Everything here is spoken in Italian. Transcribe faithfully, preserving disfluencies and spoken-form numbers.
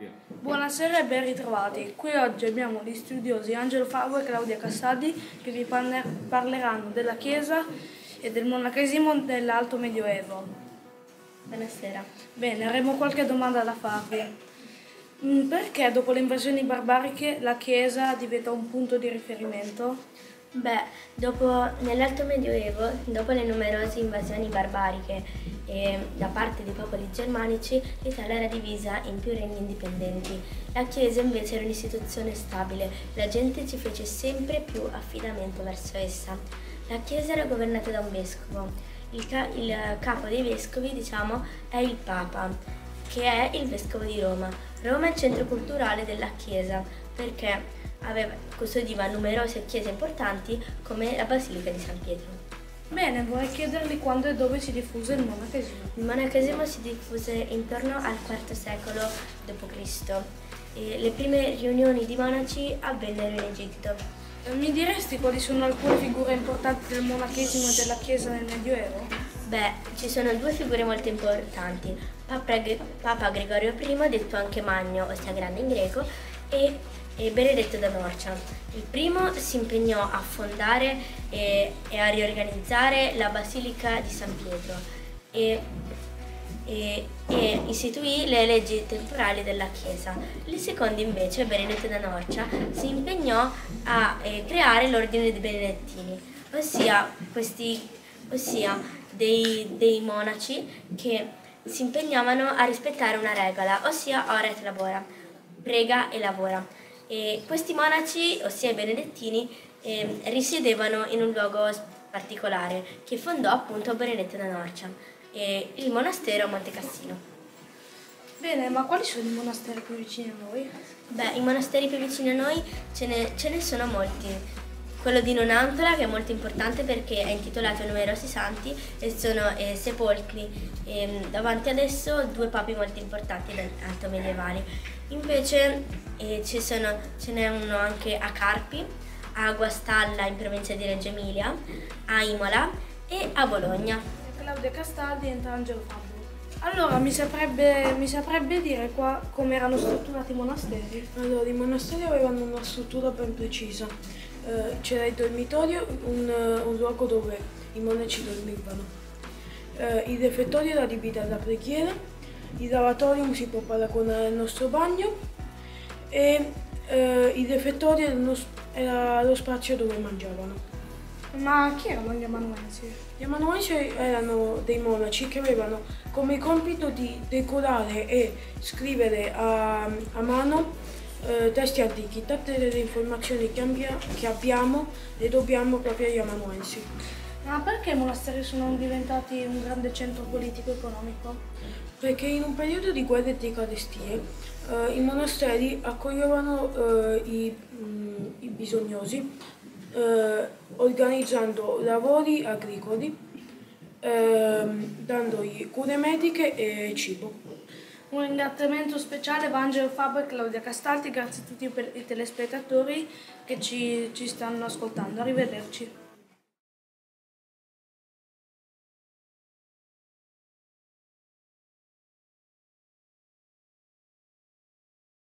Buonasera e ben ritrovati. Qui oggi abbiamo gli studiosi Angelo Favo e Claudia Castaldi che vi parleranno della Chiesa e del monachesimo dell'Alto Medioevo. Buonasera. Bene, avremo qualche domanda da farvi. Perché dopo le invasioni barbariche la Chiesa diventa un punto di riferimento? Beh, dopo, nell'Alto Medioevo, dopo le numerose invasioni barbariche e da parte dei popoli germanici, l'Italia era divisa in più regni indipendenti. La Chiesa invece era un'istituzione stabile, la gente ci fece sempre più affidamento verso essa. La Chiesa era governata da un vescovo. Il, ca- il capo dei vescovi, diciamo, è il Papa, che è il vescovo di Roma. Roma è il centro culturale della Chiesa perché aveva, custodiva numerose chiese importanti come la Basilica di San Pietro. Bene, vorrei chiedergli quando e dove si diffuse il monachesimo. Il monachesimo si diffuse intorno al quarto secolo dopo Cristo e le prime riunioni di monaci avvennero in Egitto. Mi diresti quali sono alcune figure importanti del monachesimo e della Chiesa nel Medioevo? Beh, ci sono due figure molto importanti, Papa, Papa Gregorio I, detto anche Magno, ossia grande in greco, e, e Benedetto da Norcia. Il primo si impegnò a fondare e, e a riorganizzare la Basilica di San Pietro e, e, e istituì le leggi temporali della Chiesa. Il secondo invece, Benedetto da Norcia, si impegnò a eh, creare l'ordine dei Benedettini, ossia, questi, ossia dei, dei monaci che si impegnavano a rispettare una regola, ossia ora et labora, prega e lavora. E questi monaci, ossia i benedettini, eh, risiedevano in un luogo particolare che fondò appunto Benedetto da Norcia, e il monastero Monte Cassino. Bene, ma quali sono i monasteri più vicini a noi? Beh, i monasteri più vicini a noi ce ne, ce ne sono molti. Quello di Nonantola, che è molto importante perché è intitolato a numerosi santi e sono eh, sepolti eh, davanti ad esso due papi molto importanti alto medievali. Invece eh, ci sono, ce n'è uno anche a Carpi, a Guastalla in provincia di Reggio Emilia, a Imola e a Bologna. Claudia Castaldi e Angelo Fabio. Allora, mi saprebbe, mi saprebbe dire qua come erano strutturati i monasteri? Allora, i monasteri avevano una struttura ben precisa. Eh, c'era il dormitorio, un, un luogo dove i monaci dormivano. Eh, il refettorio era adibito alla preghiera, il lavatorio si può paragonare al nostro bagno e eh, il refettorio era, uno, era lo spazio dove mangiavano. Ma chi erano gli amanuensi? Gli amanuensi erano dei monaci che avevano come compito di decorare e scrivere a, a mano eh, testi antichi. Tutte le informazioni che, abbia, che abbiamo le dobbiamo proprio agli amanuensi. Ma perché i monasteri sono diventati un grande centro politico-economico? Perché in un periodo di guerre e di carestie eh, i monasteri accoglievano eh, i, mh, i bisognosi eh, organizzando lavori agricoli, eh, dandogli cure mediche e cibo. Un ringraziamento speciale va a Angelo Fabio e Claudia Castaldi, grazie a tutti i telespettatori che ci, ci stanno ascoltando. Arrivederci.